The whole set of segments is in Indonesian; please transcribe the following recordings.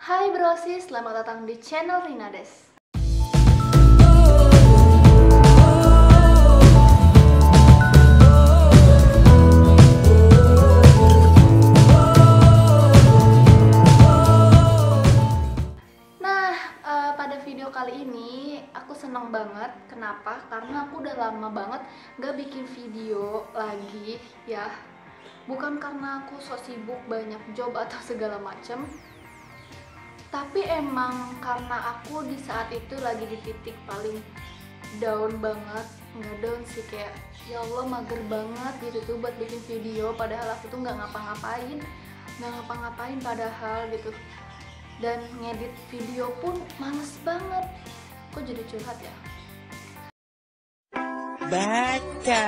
Hai Brosis, selamat datang di channel Rinades. Nah, pada video kali ini aku seneng banget. Kenapa? Karena aku udah lama banget gak bikin video lagi ya. Bukan karena aku so sibuk banyak job atau segala macem, tapi emang karena aku di saat itu lagi di titik paling down banget. Nggak down sih, kayak ya Allah mager banget gitu tuh buat bikin video, padahal aku tuh nggak ngapa-ngapain padahal gitu, dan ngedit video pun males banget. Kok jadi curhat ya? Baca.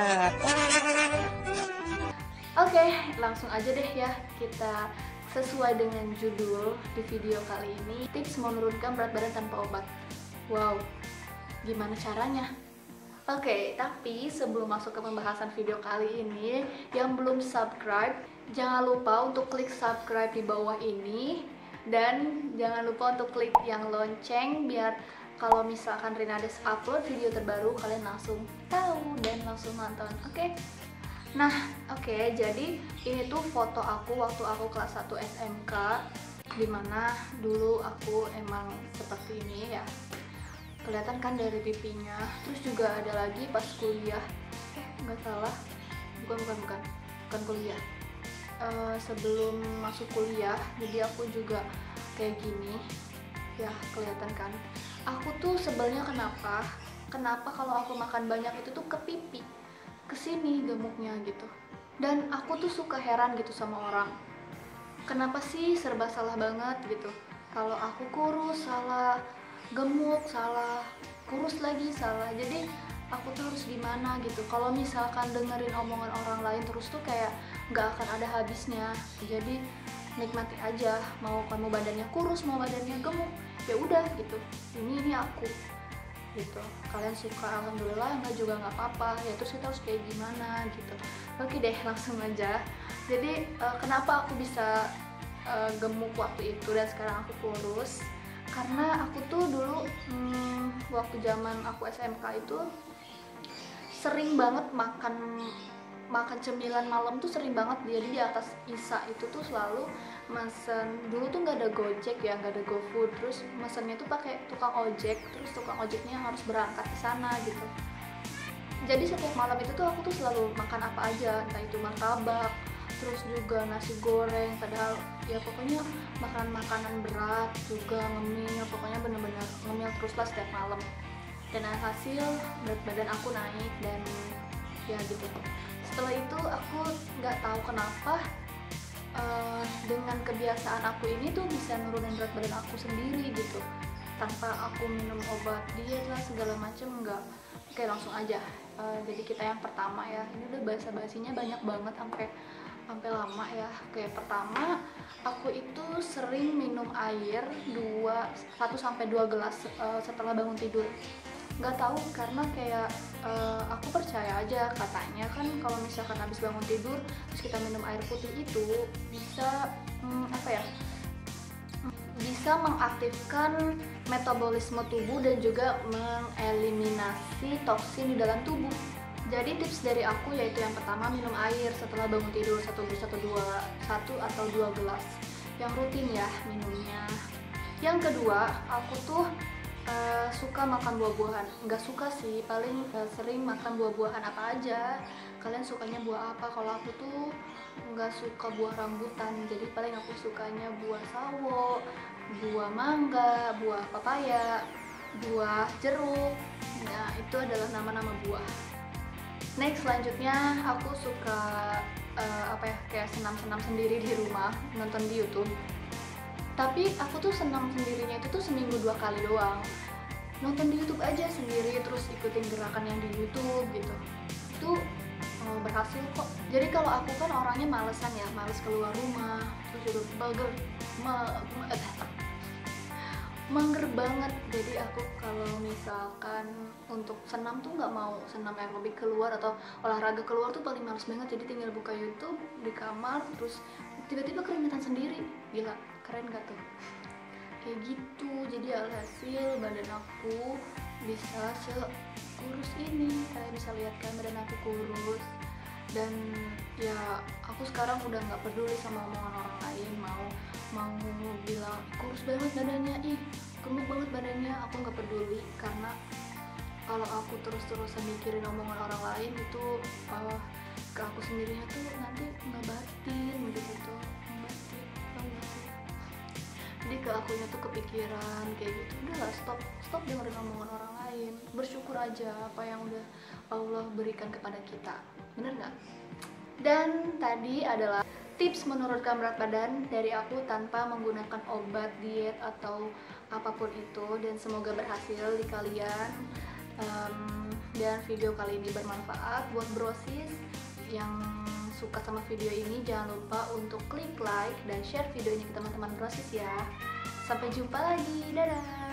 Oke, langsung aja deh ya, kita sesuai dengan judul di video kali ini, tips menurunkan berat badan tanpa obat. Wow, gimana caranya? Oke, tapi sebelum masuk ke pembahasan video kali ini, yang belum subscribe, jangan lupa untuk klik subscribe di bawah ini. Dan jangan lupa untuk klik yang lonceng, biar kalau misalkan Rinades upload video terbaru, kalian langsung tahu dan langsung nonton, oke? Nah, oke, jadi ini tuh foto aku waktu aku kelas 1 SMK, dimana dulu aku emang seperti ini ya. Kelihatan kan dari pipinya. Terus juga ada lagi pas kuliah. Nggak salah. Bukan kuliah. Sebelum masuk kuliah, jadi aku juga kayak gini. Ya, kelihatan kan. Aku tuh sebelnya kenapa? Kenapa kalau aku makan banyak itu tuh ke pipi, kesini gemuknya gitu. Dan aku tuh suka heran gitu sama orang, kenapa sih serba salah banget gitu. Kalau aku kurus salah, gemuk salah, kurus lagi salah. Jadi aku tuh harus gimana gitu. Kalau misalkan dengerin omongan orang lain terus tuh kayak nggak akan ada habisnya. Jadi nikmati aja, mau kamu badannya kurus mau badannya gemuk, ya udah gitu. Ini aku gitu. Kalian suka alhamdulillah, enggak juga nggak apa-apa ya. Terus kita harus kayak gimana gitu. Oke deh, langsung aja. Jadi kenapa aku bisa gemuk waktu itu dan sekarang aku kurus? Karena aku tuh dulu waktu zaman aku SMK itu sering banget makan cemilan malam tuh sering banget. Jadi di atas Isa itu tuh selalu mesen, dulu tuh nggak ada Gojek ya, nggak ada GoFood, terus mesennya tuh pakai tukang ojek, terus tukang ojeknya harus berangkat ke sana gitu. Jadi setiap malam itu tuh aku tuh selalu makan apa aja, entah itu martabak, terus juga nasi goreng, padahal ya pokoknya makanan berat juga, ngemil, pokoknya bener-bener ngemil terus lah setiap malam. Dan hasil berat badan aku naik dan ya gitu. Setelah itu aku nggak tahu kenapa dengan kebiasaan aku ini tuh bisa nurunin berat badan aku sendiri gitu, tanpa aku minum obat diet lah segala macem, enggak. Oke, langsung aja. Jadi kita yang pertama ya, ini udah basa-basinya banyak banget sampai lama ya. Oke, pertama aku itu sering minum air 1 sampai 2 gelas setelah bangun tidur. Nggak tahu, karena kayak aku percaya aja, katanya kan kalau misalkan habis bangun tidur terus kita minum air putih itu bisa bisa mengaktifkan metabolisme tubuh dan juga mengeliminasi toksin di dalam tubuh. Jadi tips dari aku yaitu yang pertama, minum air setelah bangun tidur 1 atau 2 gelas yang rutin ya minumnya. Yang kedua, aku tuh suka makan buah-buahan. Nggak suka sih, paling sering makan buah-buahan apa aja. Kalian sukanya buah apa? Kalau aku tuh nggak suka buah rambutan, jadi paling aku sukanya buah sawo, buah mangga, buah papaya, buah jeruk. Nah, itu adalah nama-nama buah. Next, selanjutnya aku suka kayak senam-senam sendiri di rumah, nonton di YouTube. Tapi aku tuh senam sendirinya itu tuh seminggu 2 kali doang. Nonton di YouTube aja sendiri, terus ikutin gerakan yang di YouTube gitu. Itu berhasil kok. Jadi kalau aku kan orangnya malesan ya, males keluar rumah, terus juga mager banget. Jadi aku kalau misalkan untuk senam tuh nggak mau senam aerobik keluar atau olahraga keluar tuh paling males banget. Jadi tinggal buka YouTube di kamar, terus tiba-tiba keringetan sendiri. Gila, keren gak tuh? gitu. Jadi alhasil badan aku bisa sekurus ini. Kalian bisa lihat kan badan aku kurus. Dan ya aku sekarang udah nggak peduli sama omongan orang lain, mau bilang kurus banget badannya, ih gemuk banget badannya, aku nggak peduli. Karena kalau aku terus-terusan mikirin omongan orang lain itu ke aku sendirinya tuh nanti ngebatin gitu, ngebatin, tau gak sih? Jadi ke akunya tuh kepikiran kayak gitu. Udahlah, stop dengerin omongan orang lain, bersyukur aja apa yang udah Allah berikan kepada kita, bener nggak? Dan tadi adalah tips menurunkan berat badan dari aku tanpa menggunakan obat, diet, atau apapun itu. Dan semoga berhasil di kalian. Dan video kali ini bermanfaat buat brosis. Yang suka sama video ini jangan lupa untuk klik like dan share videonya ke teman-teman brosis ya. Sampai jumpa lagi, dadah.